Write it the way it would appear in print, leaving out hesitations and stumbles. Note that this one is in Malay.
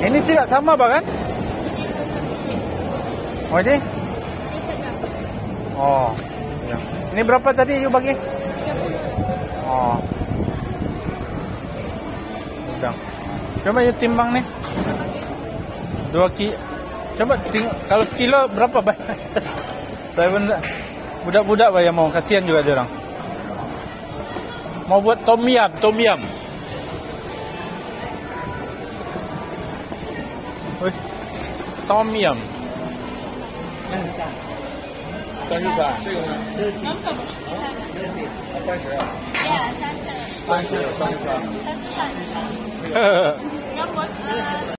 Ini tidak sama, Bang, kan? Oh, ini? Oh. Ya. Ini berapa tadi you bagi? 30. Oh. Udah. Coba you timbang nih. 2 kilo. Coba kalau sekilo berapa, Bang? Saya benda budak-budak Bang yang mau, kasihan juga dia orang. Mau buat tom yum. Wih, tom yum.